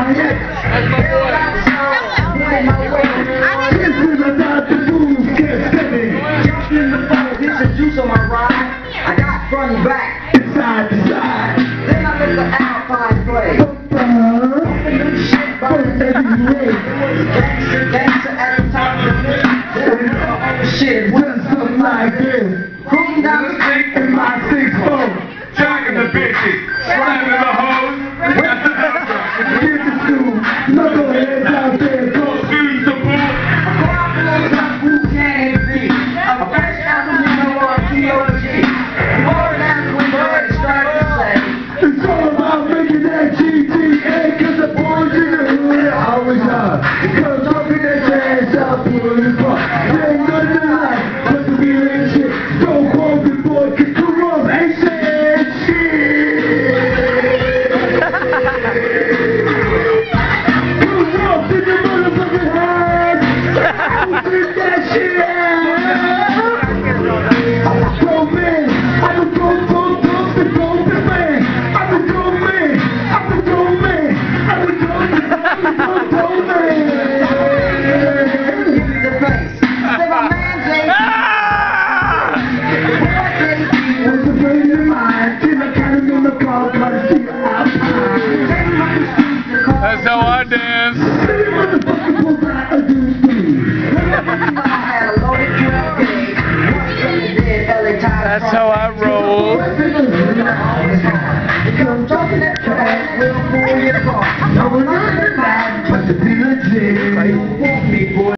That's my boy. This is about the move, get steady. Jump in the phone, get some juice on my ride. I got front and back, Side to side. then I let the Alpine play. Open new shit, but gangster at the top of the list. Then I put my own shit, Just something like this. cruising down the street. In my 6-4. Jacking the bitches. Slapping the hoes. Get the school. Knuckleheads out there. Go. Shooting the pool. A who can it be? A fresh album, you know, on TOG. More than we heard, strike to say. It's all about making that GTA, cause the boys in the hood always are. Cause talking that trash out, people in the park. There ain't nothing like but to be in shit. Don't call me boy, cause two wrongs ain't saying shit. Two wrongs in the motherfucking head. Who did that shit? I'm a grown man. I'm a grown man. I'm a grown man. I'm a grown man. I'm a grown man. Give me the face. Say my man, Jay. What's the brain in mind? Till I got him in the car, gotta see Alpine. That's how I dance.